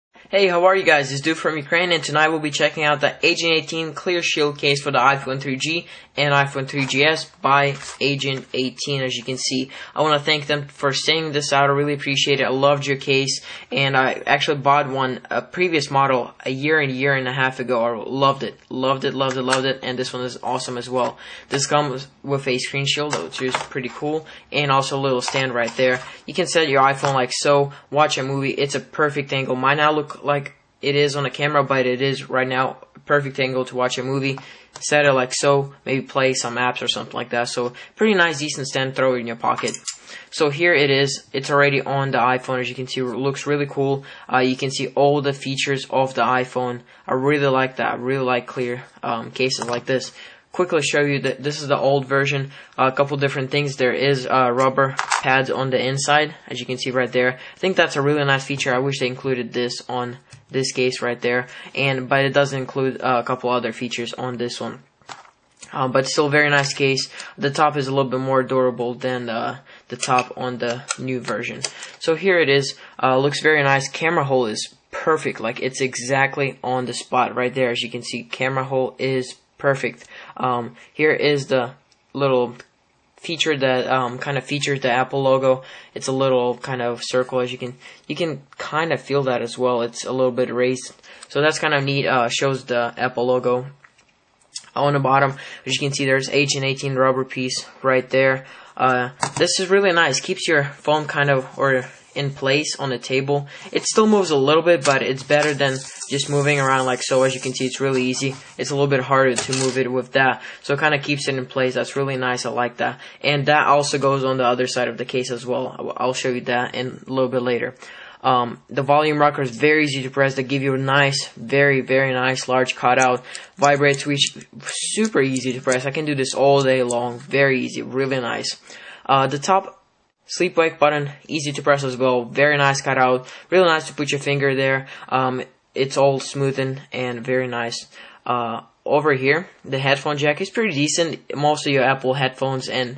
Hey, how are you guys? It's Dude from Ukraine, and tonight we'll be checking out the Agent 18 Clear Shield case for the iPhone 3G and iPhone 3GS by Agent 18. As you can see, I want to thank them for sending this out. I really appreciate it. I loved your case, and I actually bought a previous model a year and a half ago. I loved it, and this one is awesome as well. This comes with a screen shield, which is pretty cool, and also a little stand right there. You can set your iPhone like so, watch a movie. It's a perfect angle. Might not look like it is on the camera, but it is right now a perfect angle to watch a movie. Set it like so, maybe play some apps or something like that. So pretty nice, decent stand, throw it in your pocket. So here it is. It's already on the iPhone. As you can see, it looks really cool. You can see all the features of the iPhone. I really like that. I really like clear cases like this. Quickly show you that this is the old version. A couple different things. There is rubber pads on the inside, as you can see right there. I think that's a really nice feature. I wish they included this on this case right there, but it doesn't include a couple other features on this one. But still a very nice case. The top is a little bit more durable than the top on the new version. So here it is. Looks very nice. Camera hole is perfect. Like, it's exactly on the spot right there. As you can see, camera hole is perfect. Here is the little feature that kind of features the Apple logo. It's a little kind of circle, as you can kind of feel that as well. It's a little bit raised, so that's kind of neat. Shows the Apple logo. On the bottom, as you can see, there's Agent 18 rubber piece right there. This is really nice. Keeps your phone kind of in place on the table. It still moves a little bit, but it's better than just moving around like so. As you can see, it's really easy. It's a little bit harder to move it with that, so it kind of keeps it in place. That's really nice. I like that. And that also goes on the other side of the case as well. I'll show you that in a little bit later. The volume rocker is very easy to press. They give you a nice, very nice large cutout. Vibrate switch, super easy to press. I can do this all day long. Very easy, really nice. The top sleep wake button, easy to press as well. Very nice cutout. Really nice to put your finger there. It's all smoothened and very nice. Over here, the headphone jack is pretty decent. Most of your Apple headphones and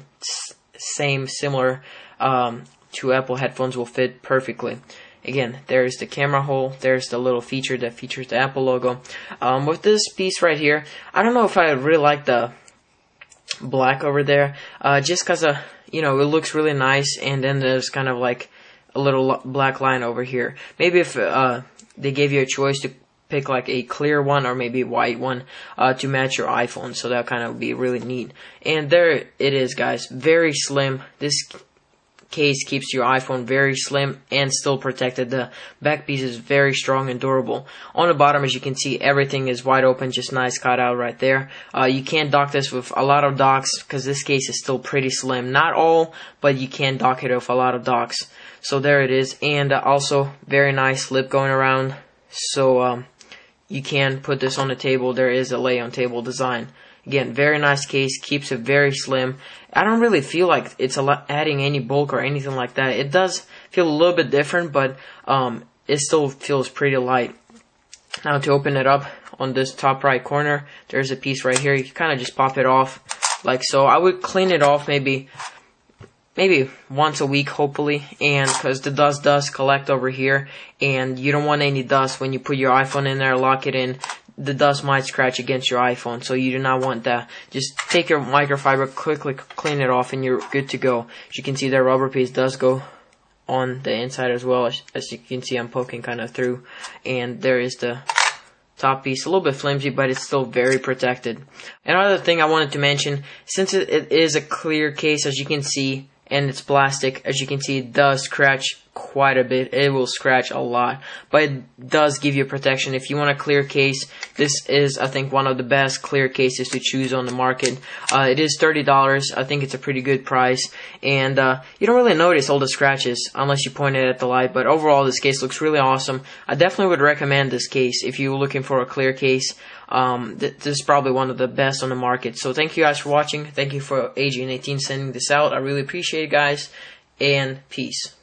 similar to Apple headphones will fit perfectly. Again, there's the camera hole. There's the little feature that features the Apple logo. With this piece right here, I don't know if I really like the black over there, just because it looks really nice, and then there's kind of like a little black line over here. Maybe if they gave you a choice to pick like a clear one or maybe a white one to match your iPhone, so that kind of would be really neat. And there it is, guys. Very slim. This case keeps your iPhone very slim and still protected. The back piece is very strong and durable. On the bottom, as you can see, everything is wide open, just nice cutout right there. You can't dock this with a lot of docks because this case is still pretty slim. Not all, but you can dock it with a lot of docks. So there it is, and also very nice lip going around. So you can put this on the table. There is a lay on table design. Again, very nice case, keeps it very slim. I don't really feel like it's adding any bulk or anything like that. It does feel a little bit different, but it still feels pretty light. Now to open it up, on this top right corner, there's a piece right here. You can kind of just pop it off like so. I would clean it off maybe once a week, hopefully, and because the dust does collect over here, and you don't want any dust when you put your iPhone in there, lock it in. The dust might scratch against your iPhone, so you do not want that. Just take your microfiber, quickly clean it off, and you're good to go. As you can see, that rubber piece does go on the inside as well. As you can see, I'm poking kind of through, and there is the top piece. A little bit flimsy, but it's still very protected. Another thing I wanted to mention, since it is a clear case, as you can see, and it's plastic, as you can see, it does scratch quite a bit. It will scratch a lot, but it does give you protection. If you want a clear case, this is, I think, one of the best clear cases to choose on the market. It is $30. I think it's a pretty good price, and you don't really notice all the scratches unless you point it at the light, but overall this case looks really awesome. I definitely would recommend this case if you're looking for a clear case. This is probably one of the best on the market. So thank you guys for watching. Thank you for Agent 18 sending this out. I really appreciate it, guys, and peace.